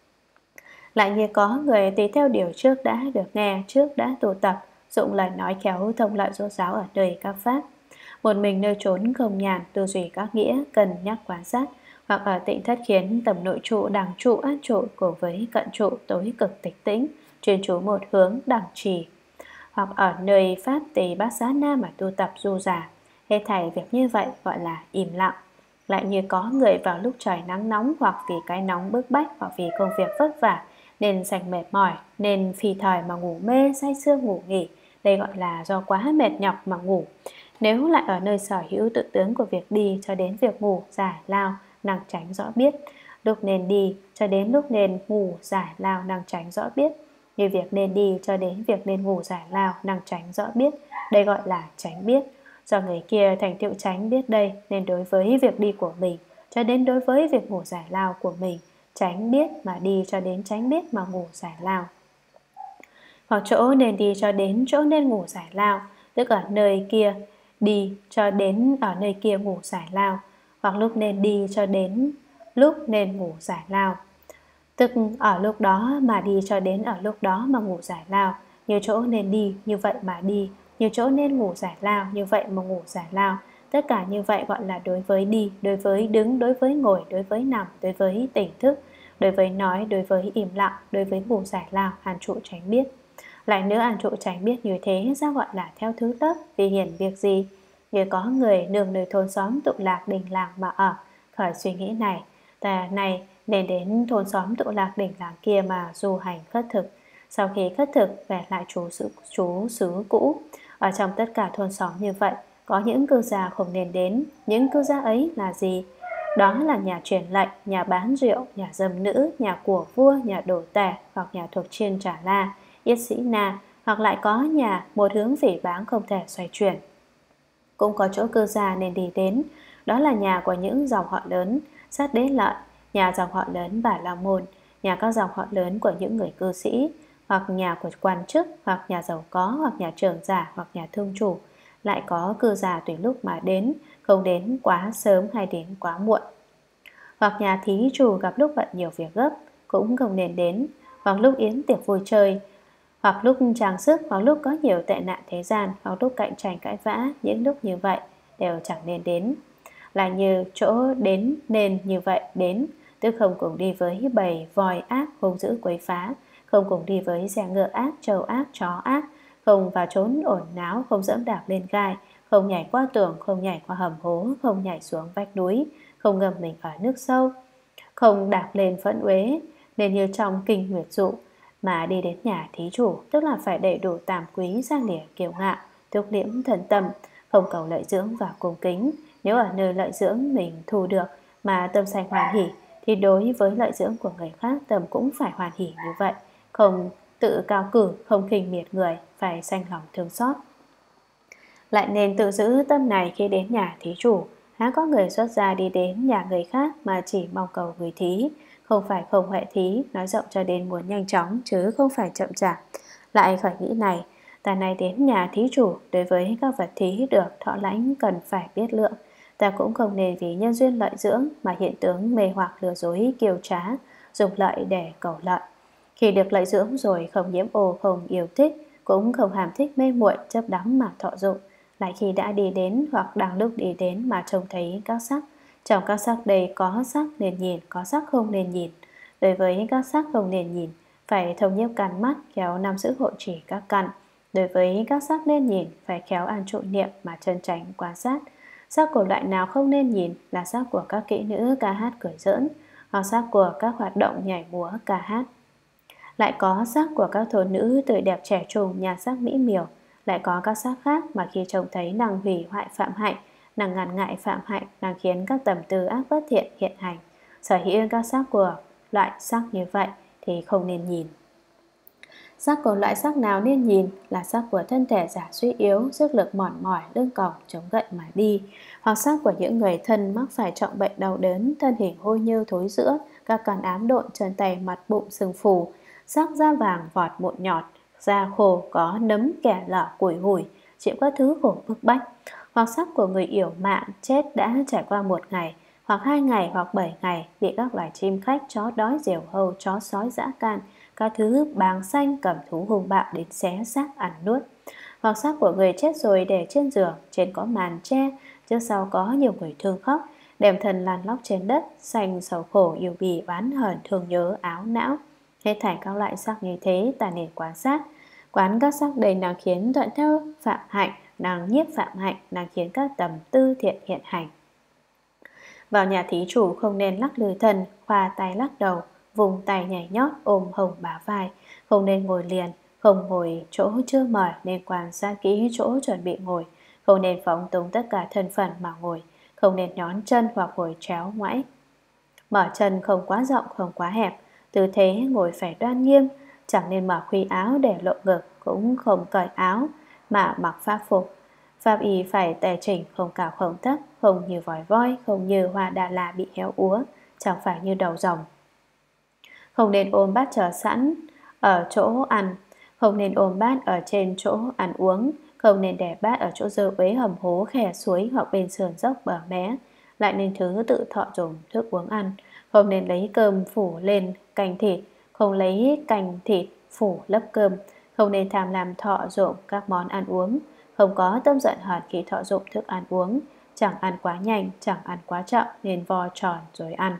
Lại như có người tùy theo điều trước đã được nghe, trước đã tu tập, dụng lời nói khéo thông lợi rốt ráo ở đời các pháp. Một mình nơi trốn không nhàn, tư duy các nghĩa, cần nhắc quan sát, hoặc ở tịnh thất khiến tầm nội trụ, đẳng trụ, át trụ cùng với cận trụ tối cực tịch tĩnh, chuyên chú một hướng đẳng trì. Hoặc ở nơi pháp tỳ bát xá na mà tu tập du giả, hết thảy việc như vậy gọi là im lặng. Lại như có người vào lúc trời nắng nóng, hoặc vì cái nóng bức bách, hoặc vì công việc vất vả nên sành mệt mỏi, nên phi thời mà ngủ mê, say sưa ngủ nghỉ, đây gọi là do quá mệt nhọc mà ngủ. Nếu lại ở nơi sở hữu tự tướng của việc đi cho đến việc ngủ giải lao, năng tránh rõ biết, lúc nên đi cho đến lúc nên ngủ giải lao, năng tránh rõ biết, như việc nên đi cho đến việc nên ngủ giải lao, năng tránh rõ biết, đây gọi là tránh biết. Do người kia thành tựu tránh biết đây, nên đối với việc đi của mình cho đến đối với việc ngủ giải lao của mình, tránh biết mà đi cho đến tránh biết mà ngủ giải lao. Hoặc chỗ nên đi cho đến chỗ nên ngủ giải lao, tức ở nơi kia đi cho đến ở nơi kia ngủ giải lao, hoặc lúc nên đi cho đến lúc nên ngủ giải lao, tức ở lúc đó mà đi cho đến ở lúc đó mà ngủ giải lao. Như chỗ nên đi như vậy mà đi, như chỗ nên ngủ giải lao như vậy mà ngủ giải lao. Tất cả như vậy gọi là đối với đi, đối với đứng, đối với ngồi, đối với nằm, đối với tỉnh thức, đối với nói, đối với im lặng, đối với ngủ giải lao, an trụ tránh biết. Lại nữa, an trụ tránh biết như thế ra gọi là theo thứ lớp, vì hiển việc gì. Như có người nương nơi thôn xóm tụ lạc đình làng mà ở, khởi suy nghĩ này, ta này nên đến thôn xóm tụ lạc đình làng kia mà du hành khất thực. Sau khi khất thực về lại trú xứ cũ. Ở trong tất cả thôn xóm như vậy, có những cư gia không nên đến. Những cư gia ấy là gì? Đó là nhà truyền lệnh, nhà bán rượu, nhà dâm nữ, nhà của vua, nhà đồ tể, hoặc nhà thuộc chiên trả la, yết sĩ na, hoặc lại có nhà một hướng phỉ báng không thể xoay chuyển. Cũng có chỗ cư gia nên đi đến, đó là nhà của những dòng họ lớn, sát đế lợi, nhà dòng họ lớn Bà La Môn, nhà các dòng họ lớn của những người cư sĩ, hoặc nhà của quan chức, hoặc nhà giàu có, hoặc nhà trưởng giả, hoặc nhà thương chủ. Lại có cư gia tùy lúc mà đến, không đến quá sớm hay đến quá muộn. Hoặc nhà thí chủ gặp lúc bận nhiều việc gấp, cũng không nên đến, hoặc lúc yến tiệc vui chơi, hoặc lúc trang sức, hoặc lúc có nhiều tệ nạn thế gian, hoặc lúc cạnh tranh cãi vã, những lúc như vậy đều chẳng nên đến. Là như chỗ đến nên như vậy đến, tức không cùng đi với bầy voi ác hung dữ quấy phá, không cùng đi với xe ngựa ác, trâu ác, chó ác, không vào trốn ồn náo, không dẫm đạp lên gai, không nhảy qua tường, không nhảy qua hầm hố, không nhảy xuống vách núi, không ngâm mình ở nước sâu, không đạp lên phẫn uế. Nên như trong kinh Nguyệt Dụ mà đi đến nhà thí chủ, tức là phải đầy đủ tàm quý, sang lìa kiêu ngạo, túc liễm thần tâm, không cầu lợi dưỡng và cung kính. Nếu ở nơi lợi dưỡng mình thu được mà tâm sanh hoàn hỷ, thì đối với lợi dưỡng của người khác tâm cũng phải hoàn hỷ như vậy, không tự cao cử, không khinh miệt người, phải sanh lòng thương xót. Lại nên tự giữ tâm này khi đến nhà thí chủ. Há có người xuất gia đi đến nhà người khác mà chỉ mong cầu gửi thí, không phải không huệ thí, nói rộng cho đến muốn nhanh chóng chứ không phải chậm chạp. Lại khởi nghĩ này, ta này đến nhà thí chủ, đối với các vật thí được thọ lãnh cần phải biết lượng. Ta cũng không nên vì nhân duyên lợi dưỡng mà hiện tướng mê hoặc lừa dối kiêu trá, dùng lợi để cầu lợi. Khi được lợi dưỡng rồi không nhiễm ô, không yêu thích, cũng không hàm thích mê muội chấp đắm mà thọ dụng. Lại khi đã đi đến hoặc đang lúc đi đến mà trông thấy các sắc, trong các sắc đây có sắc nên nhìn, có sắc không nên nhìn. Đối với các sắc không nên nhìn, phải thông nhiếp căn mắt, khéo nắm giữ hộ trì các căn. Đối với các sắc nên nhìn, phải khéo an trụ niệm mà chân tránh quan sát. Sắc của loại nào không nên nhìn là sắc của các kỹ nữ ca hát cười giỡn, hoặc sắc của các hoạt động nhảy múa ca hát. Lại có sắc của các thôn nữ tươi đẹp trẻ trung, nhan sắc mỹ miều. Lại có các sắc khác mà khi trông thấy nàng hủy hoại phạm hạnh, nàng ngăn ngại phạm hạnh, nàng khiến các tầm tư ác bất thiện hiện hành. Sở hữu các sắc của loại sắc như vậy thì không nên nhìn. Sắc của loại sắc nào nên nhìn là sắc của thân thể giả suy yếu, sức lực mòn mỏi, lưng còng, chống gậy mà đi, hoặc sắc của những người thân mắc phải trọng bệnh đau đớn, thân hình hôi nhơ thối rữa, các căn ám độn, chân tay, mặt bụng, sưng phù, sắc da vàng vọt mụn nhọt, da khô có nấm kẻ lở củi hủi, chịu các thứ khổ bức bách, hoặc sắc của người yểu mạng chết đã trải qua 1 ngày, hoặc 2 ngày, hoặc 7 ngày, bị các loài chim khách, chó đói, diều hâu, chó sói dã can, các thứ bàng xanh cầm thú hung bạo đến xé xác ăn nuốt. Hoặc xác của người chết rồi để trên giường, trên có màn tre, trước sau có nhiều người thương khóc, đem thân lăn lóc trên đất, xanh sầu khổ yêu bì oán hờn thương nhớ áo não. Hết thảy các loại sắc như thế ta nên quan sát. Quán các sắc đầy nàng khiến thuận theo phạm hạnh, nàng nhiếp phạm hạnh, nàng khiến các tầm tư thiện hiện hành. Vào nhà thí chủ không nên lắc lư thân, khoa tay lắc đầu, vùng tay nhảy nhót, ôm hồng bả vai. Không nên ngồi liền, không ngồi chỗ chưa mời, nên quan sát kỹ chỗ chuẩn bị ngồi. Không nên phóng túng tất cả thân phận mà ngồi. Không nên nhón chân hoặc ngồi chéo ngoãi. Mở chân không quá rộng, không quá hẹp. Tư thế ngồi phải đoan nghiêm. Chẳng nên mở khuy áo để lộ ngực, cũng không cởi áo mà mặc pháp phục. Pháp y phải tề chỉnh, không cao không thấp, không như vòi voi, không như hoa đà la bị héo úa, chẳng phải như đầu rồng. Không nên ôm bát chờ sẵn ở chỗ ăn, không nên ôm bát ở trên chỗ ăn uống, không nên để bát ở chỗ dơ uế hầm hố khe suối hoặc bên sườn dốc bờ mé. Lại nên thứ tự thọ dùng thức uống ăn. Không nên lấy cơm phủ lên canh thịt, không lấy canh thịt phủ lấp cơm. Không nên tham lam thọ dụng các món ăn uống, không có tâm giận hờn khi thọ dụng thức ăn uống. Chẳng ăn quá nhanh, chẳng ăn quá chậm, nên vo tròn rồi ăn.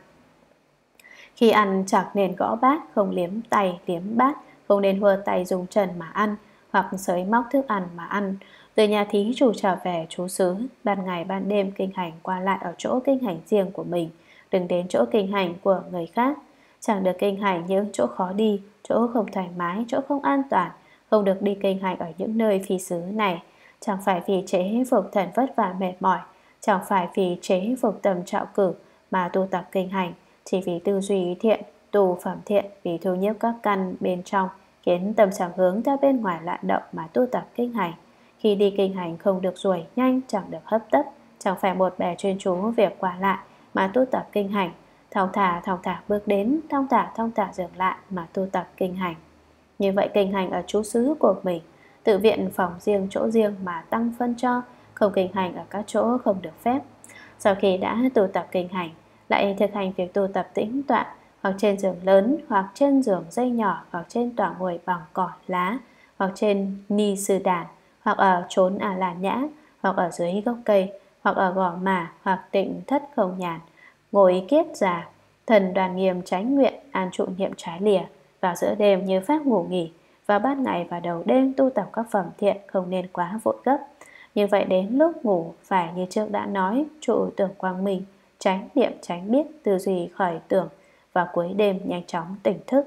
Khi ăn chẳng nên gõ bát, không liếm tay liếm bát, không nên hùa tay dùng chân mà ăn, hoặc xới móc thức ăn mà ăn. Từ nhà thí chủ trở về trú xứ, ban ngày ban đêm kinh hành qua lại ở chỗ kinh hành riêng của mình, đừng đến chỗ kinh hành của người khác. Chẳng được kinh hành những chỗ khó đi, chỗ không thoải mái, chỗ không an toàn, không được đi kinh hành ở những nơi phi xứ này. Chẳng phải vì chế phục thần vất vả mệt mỏi, chẳng phải vì chế phục tâm trạo cử mà tu tập kinh hành, chỉ vì tư duy thiện, tu phẩm thiện, vì thu nhiếp các căn bên trong, khiến tâm chẳng hướng ra bên ngoài loạn động mà tu tập kinh hành. Khi đi kinh hành không được ruồi nhanh, chẳng được hấp tấp, chẳng phải một bè chuyên chú việc qua lại mà tu tập kinh hành. Thong thả bước đến, thong thả dừng lại mà tu tập kinh hành. Như vậy kinh hành ở trú xứ của mình, tự viện phòng riêng chỗ riêng mà tăng phân cho, không kinh hành ở các chỗ không được phép. Sau khi đã tu tập kinh hành, lại thực hành việc tu tập tĩnh tọa, hoặc trên giường lớn, hoặc trên giường dây nhỏ, hoặc trên tòa ngồi bằng cỏ lá, hoặc trên ni sư đàn, hoặc ở chốn la nhã, hoặc ở dưới gốc cây, hoặc ở gò mà, hoặc tịnh thất không nhàn, ngồi kiết già, thần đoàn nghiêm chánh nguyện, an trụ niệm trái lìa. Vào giữa đêm như pháp ngủ nghỉ, vào ban ngày và đầu đêm tu tập các phẩm thiện, không nên quá vội gấp. Như vậy đến lúc ngủ phải như trước đã nói, trụ tưởng quang minh, tránh niệm tránh biết, tư duy khởi tưởng, và cuối đêm nhanh chóng tỉnh thức.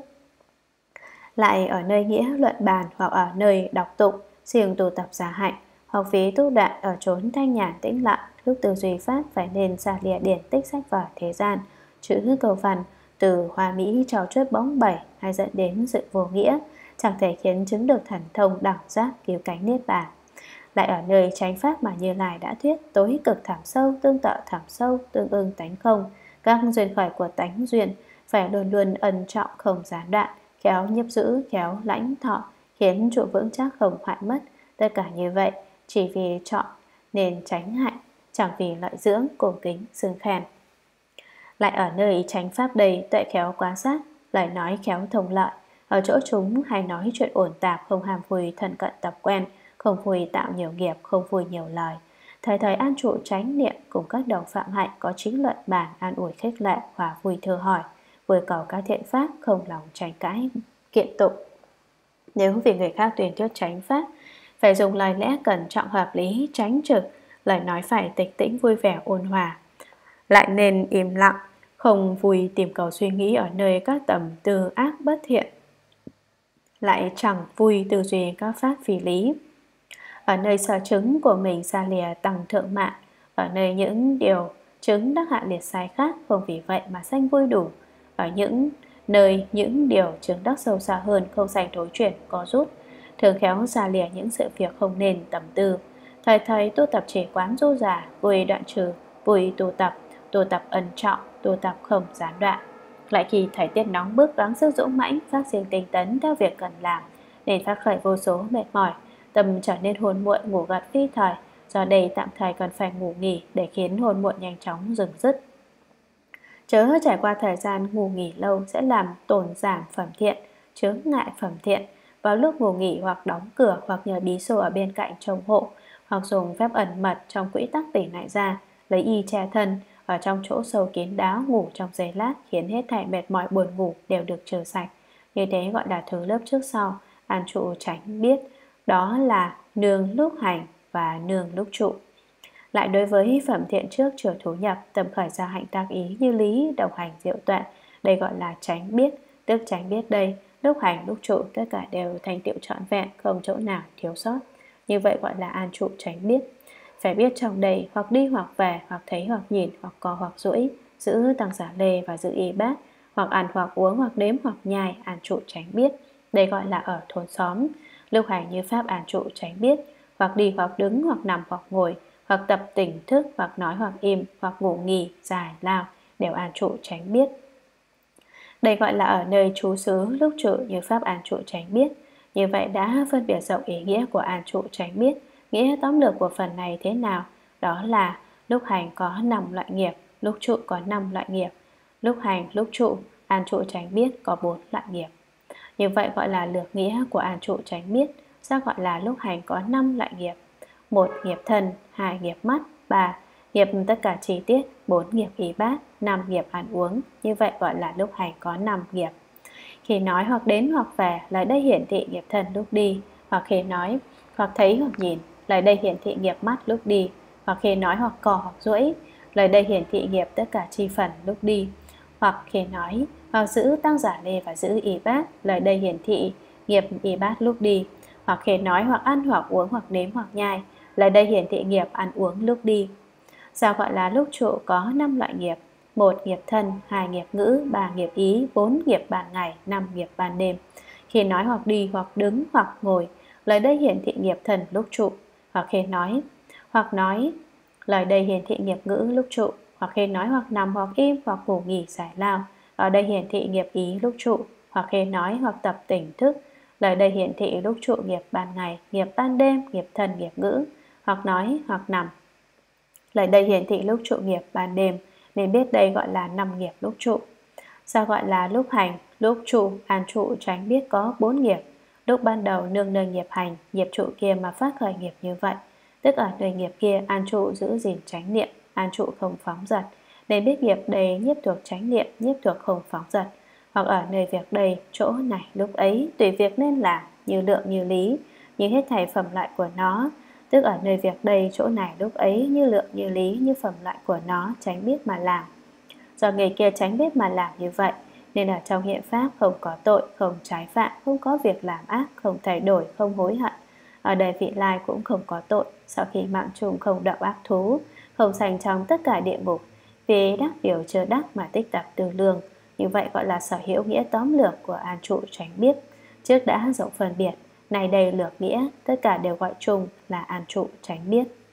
Lại ở nơi nghĩa luận bàn, hoặc ở nơi đọc tụng siêng tu tập giá hạnh, hoặc phí tu đoạn ở chốn thanh nhàn tĩnh lặng, lúc tư duy pháp phải nên xa lìa điển tích sách vở thế gian, chữ câu văn từ hoa mỹ trò chuốt bóng bẩy, hay dẫn đến sự vô nghĩa, chẳng thể khiến chứng được thần thông đẳng giác cứu cánh niết bàn. Lại ở nơi chánh pháp mà Như Lai đã thuyết, tối cực thẳm sâu, tương tự thẳm sâu, tương ưng tánh không, các duyên khởi của tánh duyên phải luôn luôn ân trọng không gián đoạn, khéo nhiếp giữ, khéo lãnh thọ, khiến trụ vững chắc không hoại mất. Tất cả như vậy chỉ vì chọn nên tránh hạnh, chẳng vì lợi dưỡng, cổ kính, xưng khen. Lại ở nơi chánh pháp đầy, tuệ khéo quan sát, lời nói khéo thông lợi, ở chỗ chúng hay nói chuyện ổn tạp, không ham vui thân cận tập quen, không vui tạo nhiều nghiệp, không vui nhiều lời. Thời thời an trụ chánh niệm cùng các đồng phạm hạnh, có chính luận bản, an ủi khích lệ, hòa vui thưa hỏi, vui cầu các thiện pháp, không lòng tranh cãi kiện tụng. Nếu vì người khác tuyên thuyết chánh pháp, phải dùng lời lẽ cẩn trọng hợp lý, tránh trực, lời nói phải tịch tĩnh vui vẻ ôn hòa. Lại nên im lặng, không vui tìm cầu suy nghĩ ở nơi các tầm tư ác bất thiện, lại chẳng vui tư duy các pháp phi lý. Ở nơi sở chứng của mình xa lìa tăng thượng mạng, ở nơi những điều chứng đắc hạ liệt sai khác, không vì vậy mà sanh vui đủ. Ở những nơi những điều chứng đắc sâu xa hơn, không sanh thối chuyển có rút, thường khéo xa lìa những sự việc không nên tầm tư. Thời thời tu tập trì quán du giả, vui đoạn trừ, vui tu tập ẩn trọng, tu tập không gián đoạn. Lại khi thời tiết nóng bức, gắng sức dũng mãnh, phát sinh tinh tấn theo việc cần làm, nên phát khởi vô số mệt mỏi, tâm trở nên hồn muộn, ngủ gật phi thời. Do đây tạm thời cần phải ngủ nghỉ để khiến hồn muộn nhanh chóng dừng dứt. Chớ trải qua thời gian ngủ nghỉ lâu sẽ làm tổn giảm phẩm thiện, chướng ngại phẩm thiện. Vào lúc ngủ nghỉ hoặc đóng cửa, hoặc nhờ bí xô ở bên cạnh trông hộ, hoặc dùng phép ẩn mật trong quỹ tắc tỉnh lại ra, lấy y che thân, ở trong chỗ sâu kín đáo ngủ trong giây lát, khiến hết thảy mệt mỏi buồn ngủ đều được trừ sạch. Như thế gọi là thứ lớp trước sau, an trụ tránh biết. Đó là nương lúc hành và nương lúc trụ. Lại đối với phẩm thiện trước chưa thú nhập, tâm khởi ra hạnh tác ý như lý, đồng hành diệu tuệ, đây gọi là tránh biết. Tức tránh biết đây, lúc hành lúc trụ tất cả đều thành tựu trọn vẹn, không chỗ nào thiếu sót. Như vậy gọi là an trụ tránh biết. Phải biết trong đây, hoặc đi hoặc về, hoặc thấy hoặc nhìn, hoặc co hoặc duỗi, giữ tăng giả lê và giữ y bát, hoặc ăn hoặc uống, hoặc đếm hoặc nhai, an trụ tránh biết. Đây gọi là ở thôn xóm. Lúc hành như pháp an trụ tránh biết, hoặc đi hoặc đứng, hoặc nằm hoặc ngồi, hoặc tập tỉnh thức, hoặc nói hoặc im, hoặc ngủ nghỉ, dài lao, đều an trụ tránh biết. Đây gọi là ở nơi trú xứ lúc trụ như pháp an trụ tránh biết. Như vậy đã phân biệt rộng ý nghĩa của an trụ tránh biết. Nghĩa tóm lược của phần này thế nào? Đó là lúc hành có 5 loại nghiệp, lúc trụ có 5 loại nghiệp. Lúc hành, lúc trụ, an trụ tránh biết có 4 loại nghiệp. Như vậy gọi là lược nghĩa của an trụ tránh biết. Sao gọi là lúc hành có 5 loại nghiệp? 1. Nghiệp thân, 2. Nghiệp mắt, 3. Nghiệp tất cả chi tiết, 4. Nghiệp ý bát, 5. Nghiệp ăn uống. Như vậy gọi là lúc hành có 5 nghiệp. Khi nói hoặc đến hoặc về, lời đây hiển thị nghiệp thân lúc đi. Hoặc khi nói hoặc thấy hoặc nhìn, lời đây hiển thị nghiệp mắt lúc đi. Hoặc khi nói hoặc cò hoặc duỗi, lời đây hiển thị nghiệp tất cả chi phần lúc đi. Hoặc khi nói hoặc giữ tăng giả lê và giữ y bát, lời đây hiển thị nghiệp y bát lúc đi. Hoặc khi nói hoặc ăn hoặc uống hoặc đếm hoặc nhai, lời đây hiển thị nghiệp ăn uống lúc đi. Sao gọi là lúc trụ có 5 loại nghiệp? 1. Nghiệp thân, 2. Nghiệp ngữ, 3. Nghiệp ý, 4. Nghiệp ban ngày, 5. Nghiệp ban đêm. Khi nói hoặc đi hoặc đứng hoặc ngồi, lời đây hiển thị nghiệp thân lúc trụ. Hoặc khi nói hoặc nói, lời đây hiển thị nghiệp ngữ lúc trụ. Hoặc khi nói hoặc nằm hoặc im hoặc ngủ nghỉ giải lao, ở đây hiển thị nghiệp ý lúc trụ. Hoặc khi nói hoặc tập tỉnh thức, lời đây hiển thị lúc trụ nghiệp ban ngày, nghiệp ban đêm, nghiệp thân, nghiệp ngữ. Hoặc nói hoặc nằm, lời đây hiển thị lúc trụ nghiệp ban đêm, nên biết đây gọi là 5 nghiệp lúc trụ. Sao gọi là lúc hành, lúc trụ, an trụ tránh biết có 4 nghiệp? Lúc ban đầu nương nơi nghiệp hành, nghiệp trụ kia mà phát khởi nghiệp như vậy, tức ở nơi nghiệp kia an trụ giữ gìn chánh niệm, an trụ không phóng dật, nên biết nghiệp đây nhiếp thuộc chánh niệm, nhiếp thuộc không phóng dật. Hoặc ở nơi việc đây, chỗ này lúc ấy, tùy việc nên làm, như lượng như lý, như hết thảy phẩm loại của nó, tức ở nơi việc đây, chỗ này lúc ấy, như lượng như lý, như phẩm loại của nó, tránh biết mà làm. Do người kia tránh biết mà làm như vậy, nên ở trong hiện pháp không có tội, không trái phạm, không có việc làm ác, không thay đổi, không hối hận. Ở đời vị lai cũng không có tội, sau khi mạng chung không đậu ác thú, không sanh trong tất cả địa ngục, vì đắc điều chưa đắc mà tích tập tư lương. Như vậy gọi là sở hữu nghĩa tóm lược của an trụ tránh biết. Trước đã rộng phân biệt, này đây lược nghĩa, tất cả đều gọi chung là an trụ tránh biết.